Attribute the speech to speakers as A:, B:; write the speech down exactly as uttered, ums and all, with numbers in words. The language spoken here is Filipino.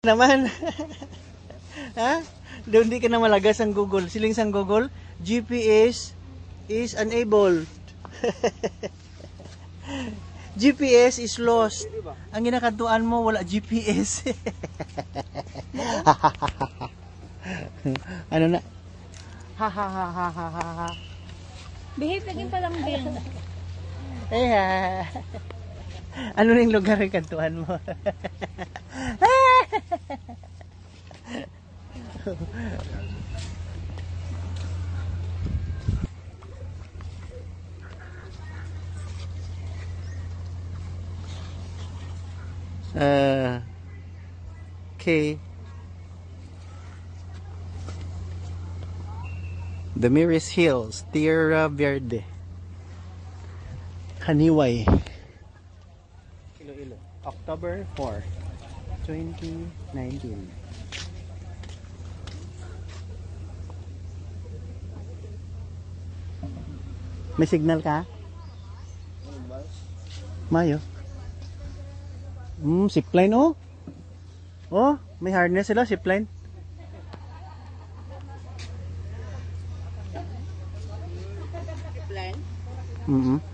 A: Naman. Ha? Doon di ka na malagas ang Google. Siling sang Google, G P S is unable. G P S is lost. Ang ginakantuan mo, wala G P S. Ano na? Ha ha ha ha ha ha ha.
B: Behave lagi pa lang din.
A: Eh ha. Ano na yung lugar yung kantuan mo? uh, okay. The Miris Hills, Tierra Verde, Haniway, Iloilo, October fourth, twenty nineteen. May signal ka? Mayo. Hmm, zipline oh. Oh, may harness sila, zipline.
B: Plan?
A: Mm-hmm.